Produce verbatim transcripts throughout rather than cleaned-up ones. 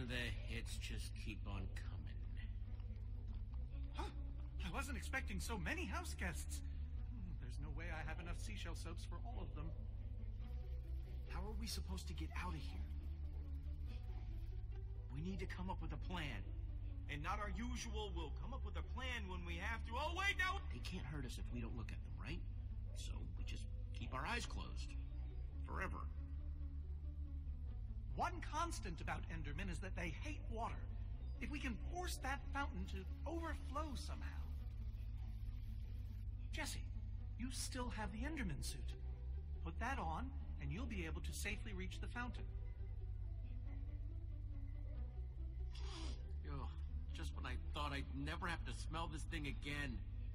And the hits just keep on coming. Huh? I wasn't expecting so many house guests. Hmm, There's no way I have enough seashell soaps for all of them. How are we supposed to get out of here? We need to come up with a plan. And not our usual, we'll come up with a plan when we have to. Oh, wait, no! They can't hurt us if we don't look at them, right? So we just keep our eyes closed. Forever. One constant about Endermen is that they hate water. If we can force that fountain to overflow somehow. Jesse, you still have the Enderman suit. Put that on, and you'll be able to safely reach the fountain. Ugh, just when I thought I'd never have to smell this thing again.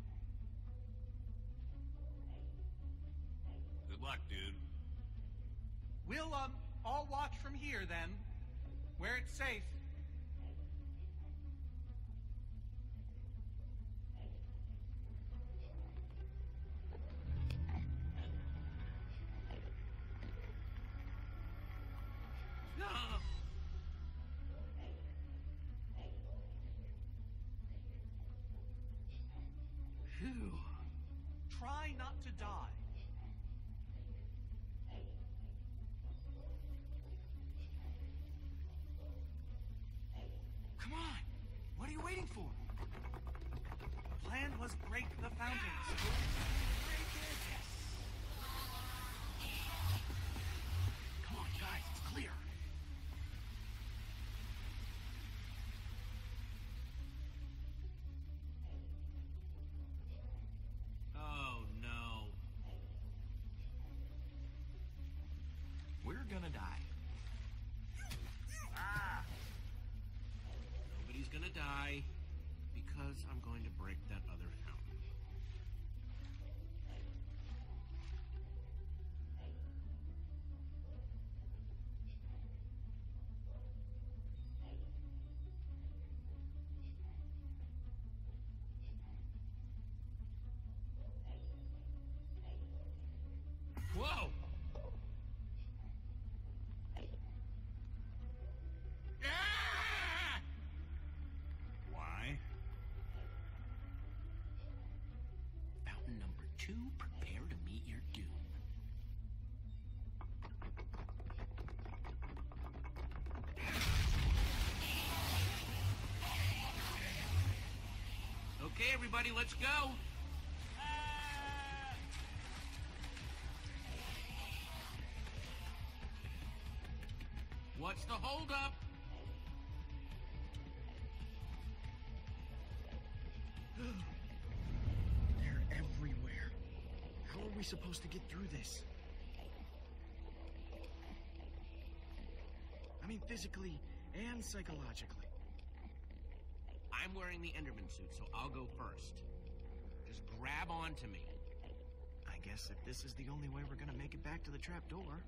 Good luck, dude. We'll, um, all watch from here, then. Where it's safe. Ah! Phew. Try not to die. Come on! What are you waiting for? The plan was break the fountains. Break it! Come on, guys, it's clear. Oh, no. We're gonna die. Ah! Nobody's gonna die because I'm going to break that other fountain. Whoa! Ah! Why? Fountain number two, prepare to meet your doom. Okay, everybody, let's go. What's the holdup? They're everywhere. How are we supposed to get through this? I mean, physically and psychologically. I'm wearing the Enderman suit, so I'll go first. Just grab onto me. I guess if this is the only way we're gonna make it back to the trapdoor.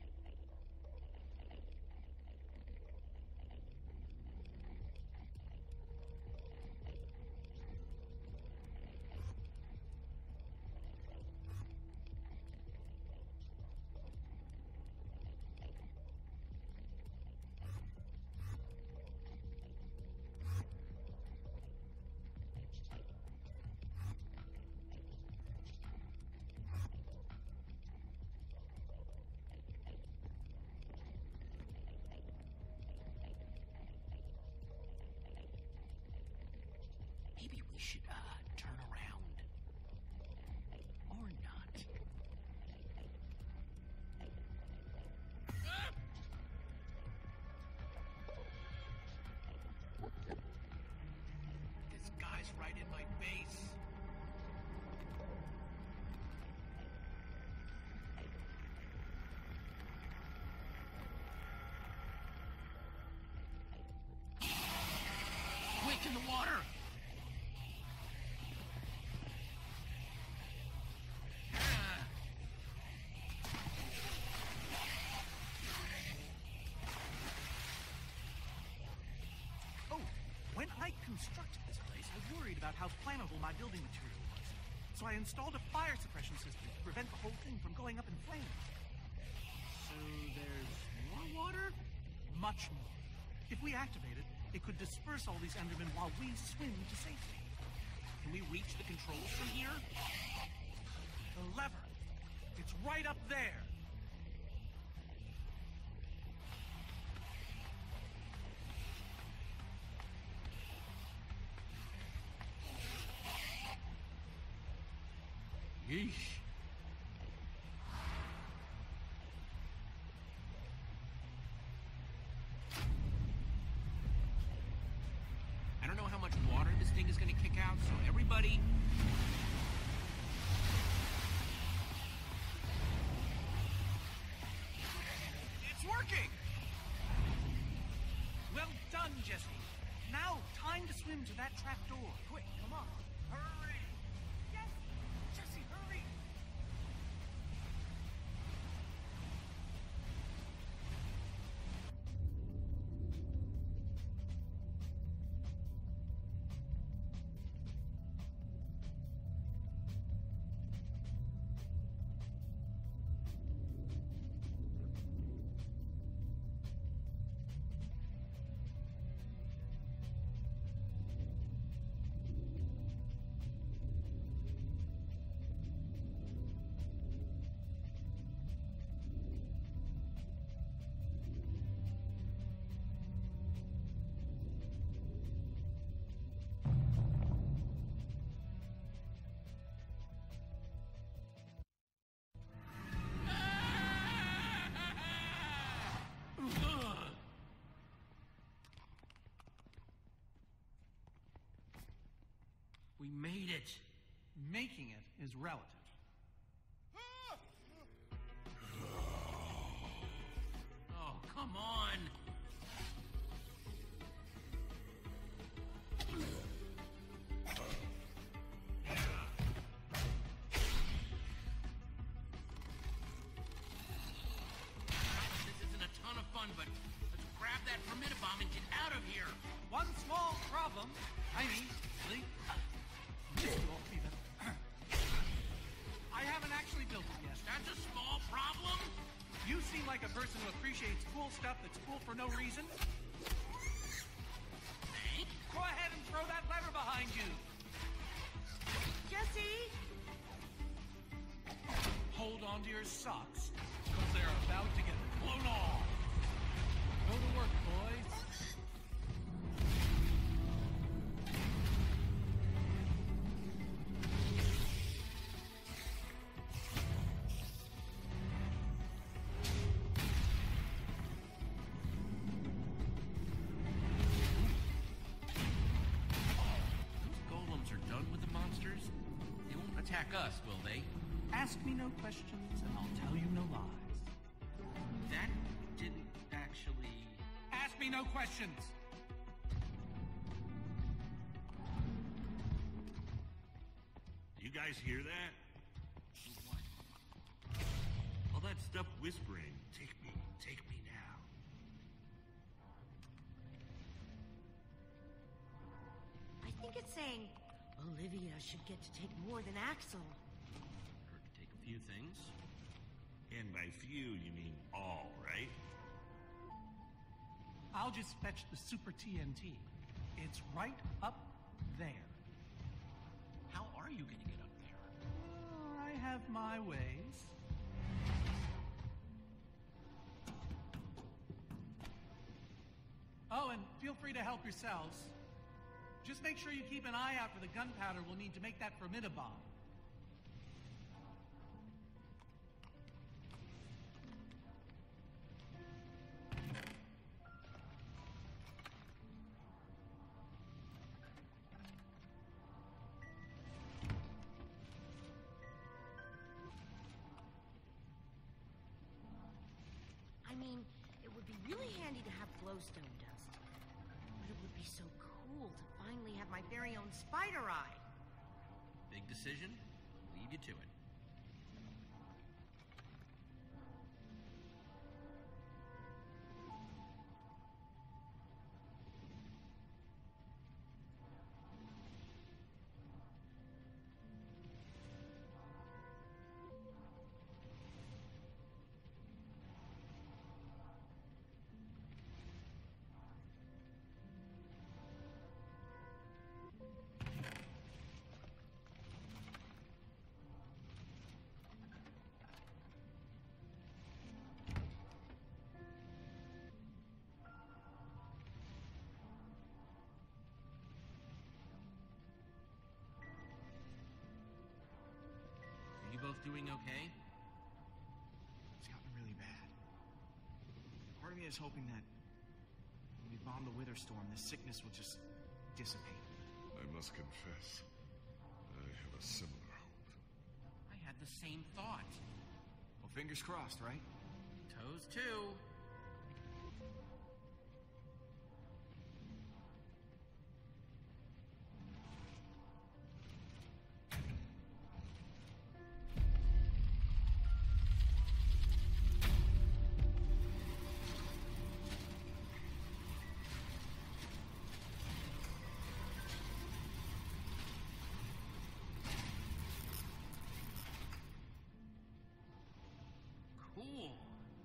Maybe we should, uh, turn around. Or not. This guy's right in my face. Quick, in the water! Oh, when I constructed this place, I worried about how flammable my building material was. So I installed a fire suppression system to prevent the whole thing from going up in flames. So there's more water? Much more. If we activate it, it could disperse all these Endermen while we swim to safety. Can we reach the controls from here? The lever. It's right up there. Yeesh. I don't know how much water this thing is going to kick out, so everybody... It's working! Well done, Jesse. Now, time to swim to that trap door. Quick, come on. Hurry! Yes! Jesse, hurry! We made it. Making it is relative. Oh, come on. This isn't a ton of fun, but let's grab that Formidi-Bomb and get out of here. One small problem. I mean, really, this won't be the... I haven't actually built it yet. That's a small problem? You seem like a person who appreciates cool stuff that's cool for no reason. Hank? Go ahead and throw that lever behind you. Jesse! Hold on to your socks, because they're about to get blown off. Go to work, boys. Attack us, will they? Ask me no questions, and I'll tell you no lies. That didn't actually... Ask me no questions! You guys hear that? What? All that stuff whispering. Take me, take me now. I think it's saying Olivia should get to take more than Axel. Heard to take a few things. And by few, you mean all, right? I'll just fetch the Super T N T. It's right up there. How are you going to get up there? Oh, I have my ways. Oh, and feel free to help yourselves. Just make sure you keep an eye out for the gunpowder we'll need to make that Formidi-Bomb. I mean, it would be really handy to have glowstone dust. But it would be so cool to finally have my very own spider eye. Big decision? Leave you to it. both doing okay? It's gotten really bad. Part of me is hoping that when we bomb the Wither Storm, this sickness will just dissipate. I must confess, I have a similar hope. I had the same thought. Well, fingers crossed, right? Toes too. Cool.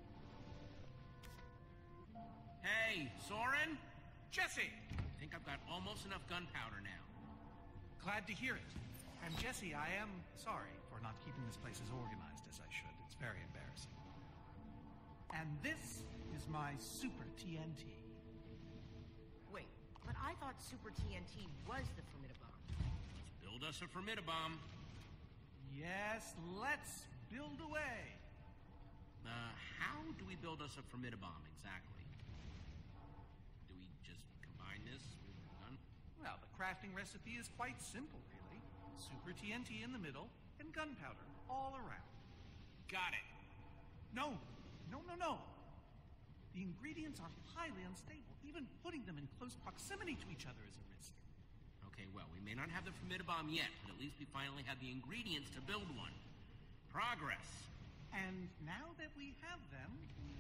Hey, Soren? Jesse! I think I've got almost enough gunpowder now. Glad to hear it. And Jesse, I am sorry for not keeping this place as organized as I should. It's very embarrassing. And this is my Super T N T. Wait, but I thought Super T N T was the Formidi-Bomb. Let's build us a Formidi-Bomb. Yes, let's build away. Uh, how do we build us a Formidi-Bomb exactly? Do we just combine this with the gun? Well, the crafting recipe is quite simple, really. Super T N T in the middle and gunpowder all around. Got it. No, no, no, no. The ingredients are highly unstable. Even putting them in close proximity to each other is a risk. Okay, well, we may not have the Formidi-Bomb yet, but at least we finally have the ingredients to build one. Progress. And now that we have them, we...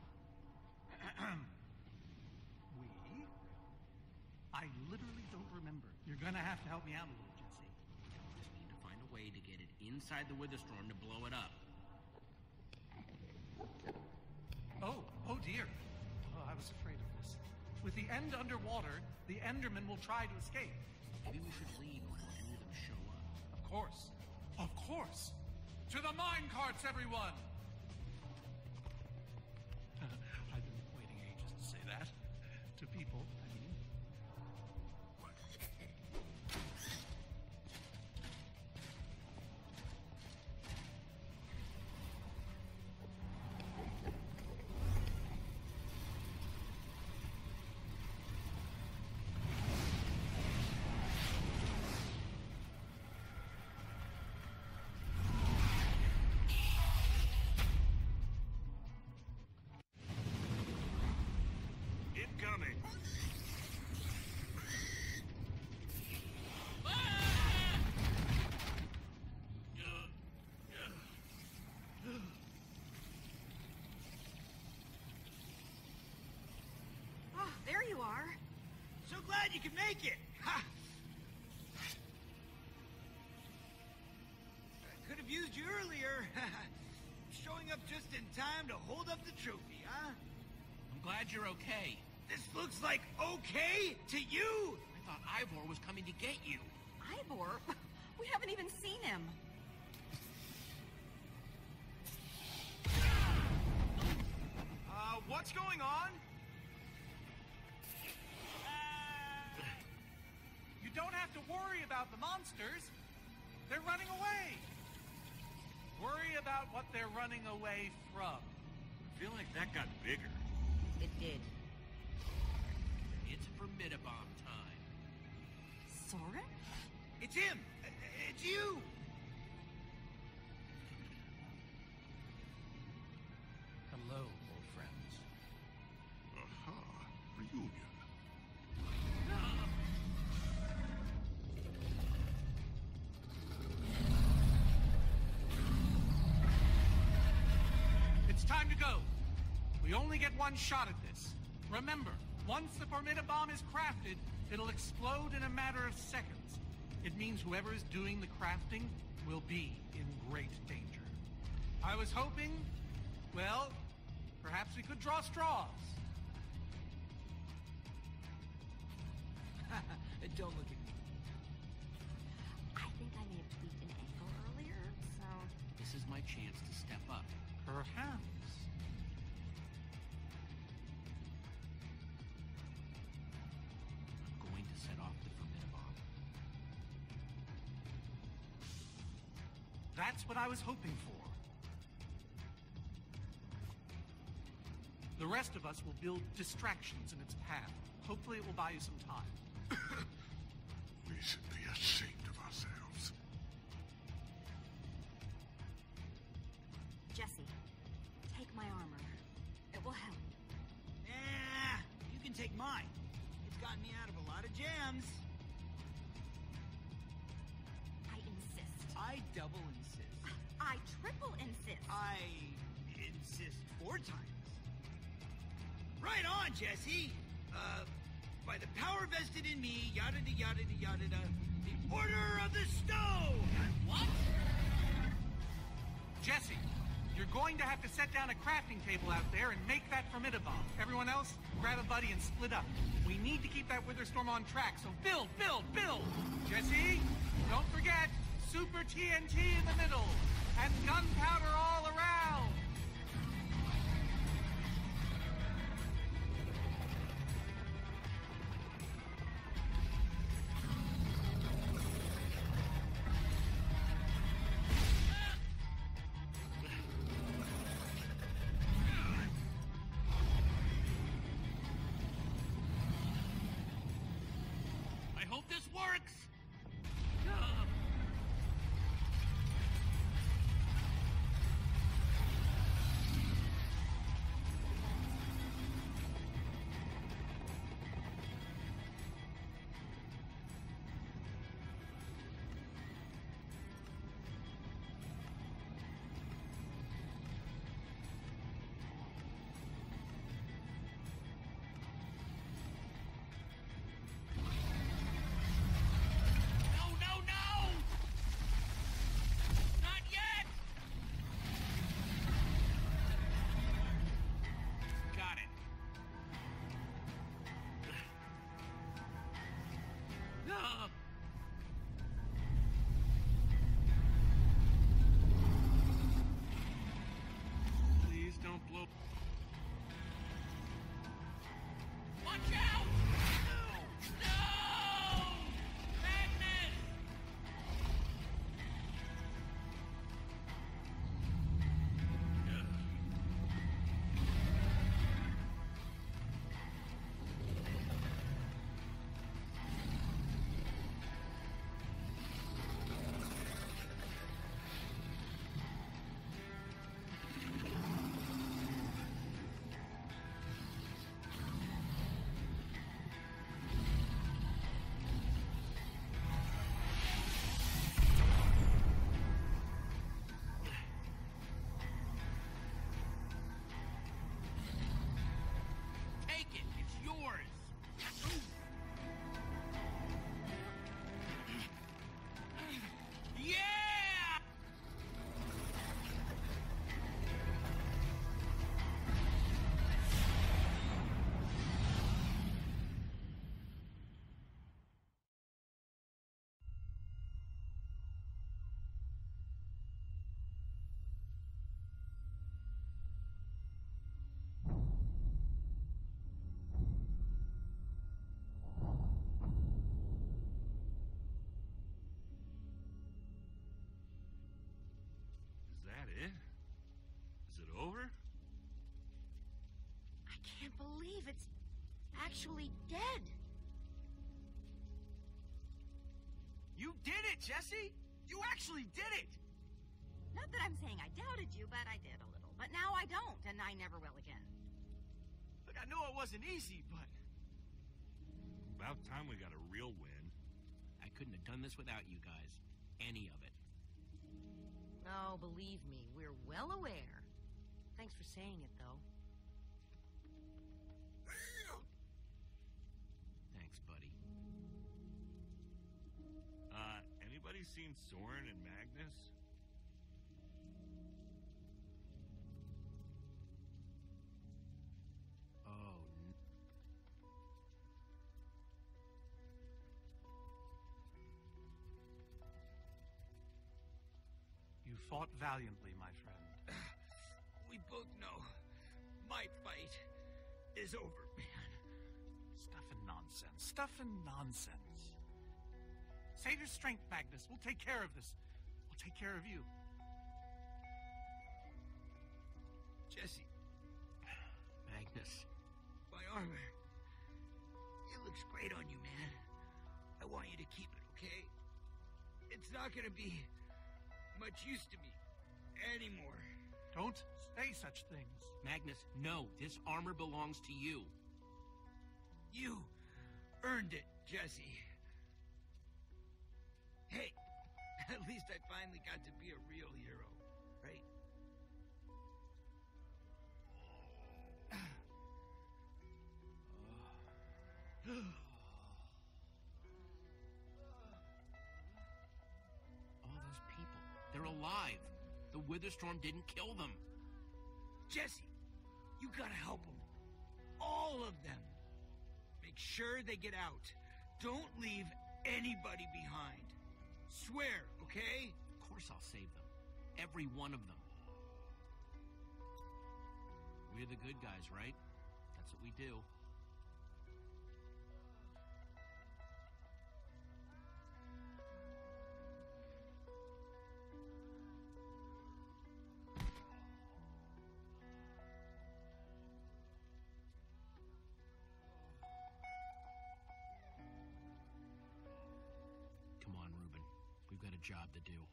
we... I literally don't remember. You're gonna have to help me out a little, Jesse. Just need to find a way to get it inside the Wither Storm to blow it up. Oh, oh dear. Oh, I was afraid of this. With the end underwater, the Endermen will try to escape. Maybe we should leave before any of them show up. Of course. Of course. To the mine carts, everyone! I've been waiting ages to say that. To people, I mean. Incoming! Oh, there you are. So glad you could make it. Ha! I could have used you earlier. Showing up just in time to hold up the trophy, huh? I'm glad you're okay. This looks like okay to you? I thought Ivor was coming to get you. Ivor? We haven't even seen him. Uh, what's going on? You don't have to worry about the monsters. They're running away. Worry about what they're running away from. I feel like that got bigger. It did. It's Formidi-Bomb time. Soren? It's him! It's you! Hello, old friends. Aha, reunion. It's time to go. We only get one shot at this. Remember, once the Formidi-Bomb is crafted, it'll explode in a matter of seconds. It means whoever is doing the crafting will be in great danger. I was hoping, well, perhaps we could draw straws. Don't look at me. I think I may have tweaked an ankle earlier, so... This is my chance to step up. Perhaps. I'm going to set off the Formidi-Bomb. That's what I was hoping for. The rest of us will build distractions in its path. Hopefully it will buy you some time. We should be ashamed of ourselves. Jesse, take my armor. It will help. Nah, you can take mine. It's gotten me out of a lot of jams. I insist. I double insist. I triple insist. I insist four times. Right on, Jesse! Uh, by the power vested in me, yada da yada da yada da, the Order of the Stone! What? Jesse, you're going to have to set down a crafting table out there and make that Formidi-Bomb. Everyone else, grab a buddy and split up. We need to keep that Wither Storm on track, so build, build, build! Jesse, don't forget, Super T N T in the middle, and gunpowder all around! I hope this works! No, no, no! Not yet! Got it. Ah. Please don't blow... Watch out! No! No! Magnus! Take it. It's yours. Yeah! Is that it? Is it over? I can't believe it's actually dead. You did it, Jesse! You actually did it! Not that I'm saying I doubted you, but I did a little. But now I don't, and I never will again. Look, I know it wasn't easy, but... About time we got a real win. I couldn't have done this without you guys. Any of it. Oh, believe me, we're well aware. Thanks for saying it, though. Thanks, buddy. Uh, anybody seen Soren and Magnus? Oh, n- You fought valiantly, my friend. We both know my fight is over, man. Stuff and nonsense. Stuff and nonsense. Save your strength, Magnus. We'll take care of this. We'll take care of you. keep it, okay? It's not gonna be much use to me anymore. Don't say such things. Magnus, no. This armor belongs to you. You earned it, Jesse. Hey, at least I finally got to be a real hero, right? All those people, they're alive. The Wither Storm didn't kill them. Jesse, you gotta help them. All of them. Make sure they get out. Don't leave anybody behind. Swear, okay? Of course I'll save them. Every one of them. We're the good guys, right? That's what we do. Come on, Reuben. We've got a job to do.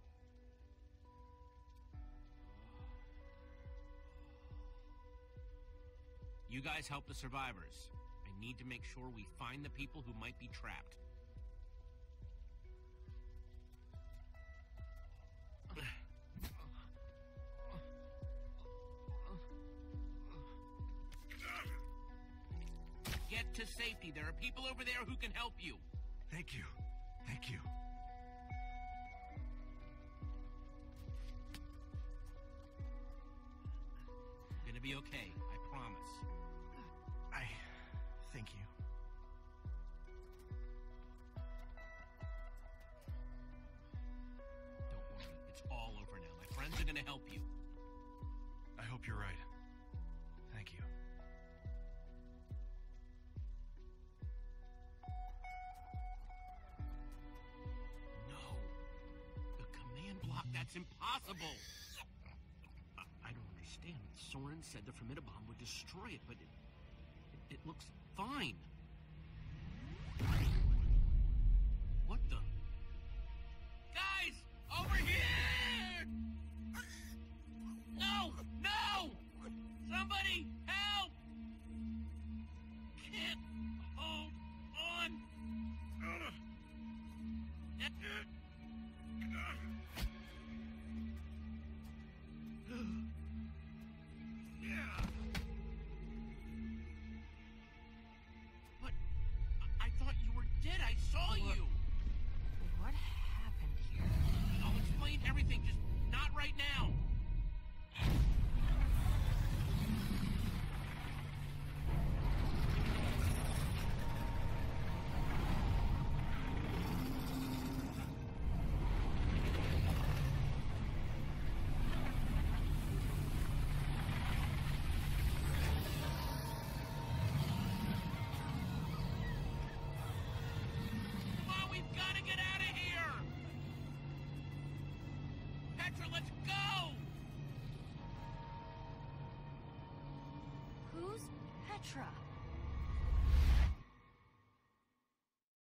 You guys help the survivors. I need to make sure we find the people who might be trapped. Get to safety. There are people over there who can help you. Thank you. Thank you. You're gonna be okay, I promise. I thank you. Don't worry, it's all over now. My friends are gonna help you. I hope you're right. Thank you. No. The command block, that's impossible. I, I don't understand. Soren said the Formidi-Bomb would destroy it, but it, it, it looks fine. What the? Guys! Over here! No! No! Somebody help! Can't hold on. But I I thought you were dead. I saw you. What happened here? I'll explain everything, just not right now. Come on, we've got to get out of here. Petra, let's go. Who's Petra?